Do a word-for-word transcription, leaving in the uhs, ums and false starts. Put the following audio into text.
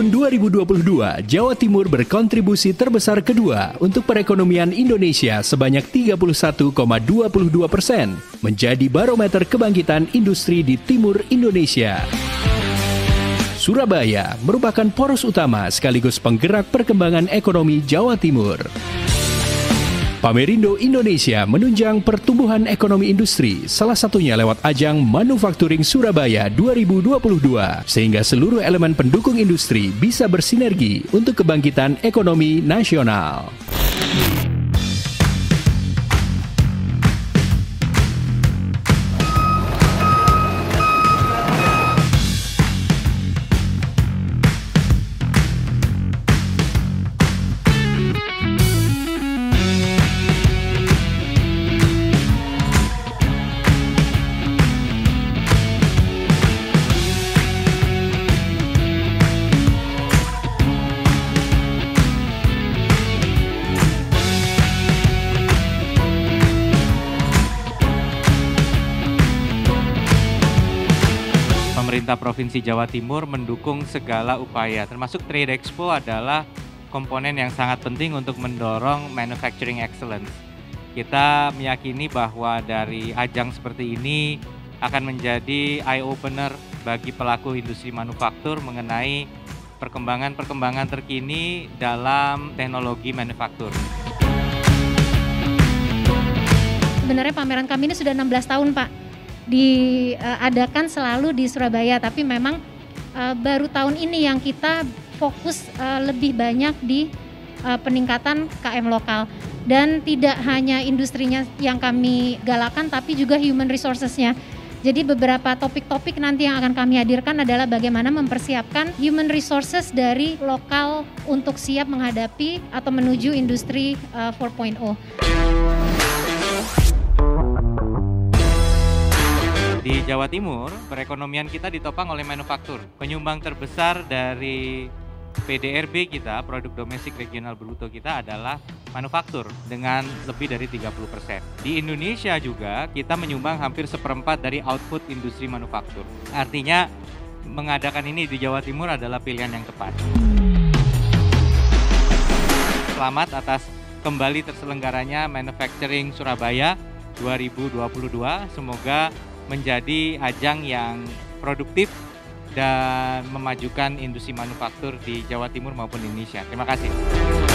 tahun dua ribu dua puluh dua, Jawa Timur berkontribusi terbesar kedua untuk perekonomian Indonesia sebanyak tiga puluh satu koma dua dua persen, menjadi barometer kebangkitan industri di timur Indonesia. Surabaya merupakan poros utama sekaligus penggerak perkembangan ekonomi Jawa Timur. Pamerindo Indonesia menunjang pertumbuhan ekonomi industri, salah satunya lewat ajang Manufacturing Surabaya dua ribu dua puluh dua, sehingga seluruh elemen pendukung industri bisa bersinergi untuk kebangkitan ekonomi nasional. Pemerintah Provinsi Jawa Timur mendukung segala upaya, termasuk Trade Expo adalah komponen yang sangat penting untuk mendorong manufacturing excellence. Kita meyakini bahwa dari ajang seperti ini akan menjadi eye-opener bagi pelaku industri manufaktur mengenai perkembangan-perkembangan terkini dalam teknologi manufaktur. Sebenarnya pameran kami ini sudah enam belas tahun, Pak. Diadakan selalu di Surabaya, tapi memang uh, baru tahun ini yang kita fokus uh, lebih banyak di uh, peningkatan K M lokal, dan tidak hanya industrinya yang kami galakan, tapi juga human resources-nya. Jadi beberapa topik-topik nanti yang akan kami hadirkan adalah bagaimana mempersiapkan human resources dari lokal untuk siap menghadapi atau menuju industri uh, empat titik nol. Di Jawa Timur, perekonomian kita ditopang oleh manufaktur. Penyumbang terbesar dari P D R B kita, produk domestik regional bruto kita adalah manufaktur dengan lebih dari tiga puluh persen. Di Indonesia juga kita menyumbang hampir seperempat dari output industri manufaktur. Artinya mengadakan ini di Jawa Timur adalah pilihan yang tepat. Selamat atas kembali terselenggaranya Manufacturing Surabaya dua ribu dua puluh dua. Semoga menjadi ajang yang produktif dan memajukan industri manufaktur di Jawa Timur maupun Indonesia. Terima kasih.